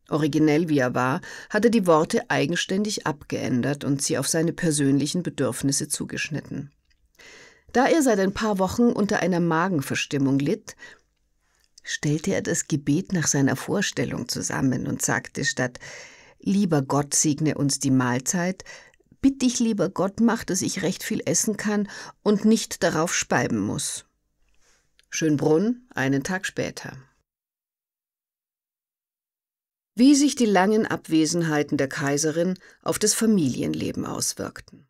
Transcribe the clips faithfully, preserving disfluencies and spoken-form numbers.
Originell wie er war, hat er die Worte eigenständig abgeändert und sie auf seine persönlichen Bedürfnisse zugeschnitten. Da er seit ein paar Wochen unter einer Magenverstimmung litt, stellte er das Gebet nach seiner Vorstellung zusammen und sagte statt »Lieber Gott, segne uns die Mahlzeit«, »Bitt dich, lieber Gott, mach, dass ich recht viel essen kann und nicht darauf speiben muss.« Schönbrunn, einen Tag später. Wie sich die langen Abwesenheiten der Kaiserin auf das Familienleben auswirkten.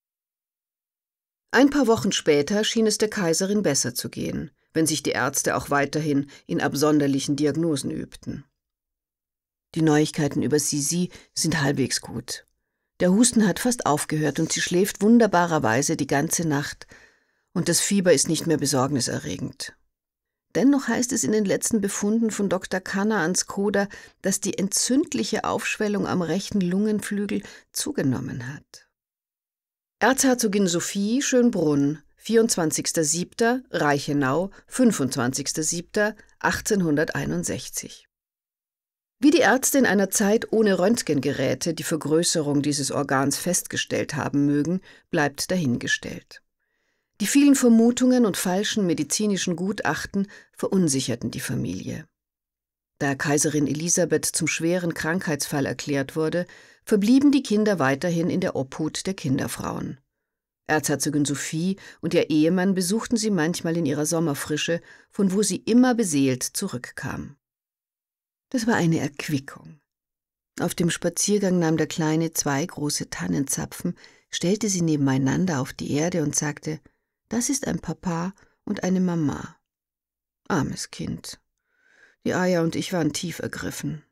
Ein paar Wochen später schien es der Kaiserin besser zu gehen, wenn sich die Ärzte auch weiterhin in absonderlichen Diagnosen übten. Die Neuigkeiten über Sisi sind halbwegs gut. Der Husten hat fast aufgehört und sie schläft wunderbarerweise die ganze Nacht und das Fieber ist nicht mehr besorgniserregend. Dennoch heißt es in den letzten Befunden von Doktor Kanner ans Koda, dass die entzündliche Aufschwellung am rechten Lungenflügel zugenommen hat. Erzherzogin Sophie Schönbrunn, vierundzwanzigster siebter Reichenau, fünfundzwanzigster siebter achtzehnhunderteinundsechzig. Wie die Ärzte in einer Zeit ohne Röntgengeräte die Vergrößerung dieses Organs festgestellt haben mögen, bleibt dahingestellt. Die vielen Vermutungen und falschen medizinischen Gutachten verunsicherten die Familie. Da Kaiserin Elisabeth zum schweren Krankheitsfall erklärt wurde, verblieben die Kinder weiterhin in der Obhut der Kinderfrauen. Erzherzogin Sophie und ihr Ehemann besuchten sie manchmal in ihrer Sommerfrische, von wo sie immer beseelt zurückkam. Das war eine Erquickung. Auf dem Spaziergang nahm der Kleine zwei große Tannenzapfen, stellte sie nebeneinander auf die Erde und sagte, »Das ist ein Papa und eine Mama.« Armes Kind. Die Aya und ich waren tief ergriffen.